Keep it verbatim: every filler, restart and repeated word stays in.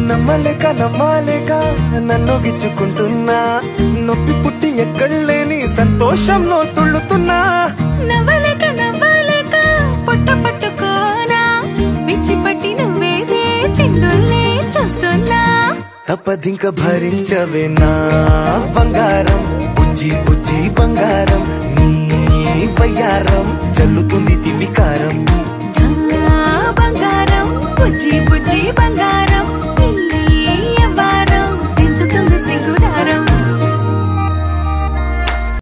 నమ్మలేక నమ్మాలేక నన్ను గిచ్చుకుంటున్నా నొప్పి పుట్టి ఎక్కడలేని సంతోషంలో తుళ్ళుతున్నా నవ్వలేక నవ్వలేక పొట్ట పట్టుకోనా పిచ్చి పట్టి నువ్వేసే చిందుల్నే చూస్తున్నా తప్పదింక భరించవేనా బంగారం బుజ్జి బుజ్జి బంగారం నీ వయ్యారం చల్లుతుంది తివికారం బంగారం బుజ్జి బుజ్జి బంగారం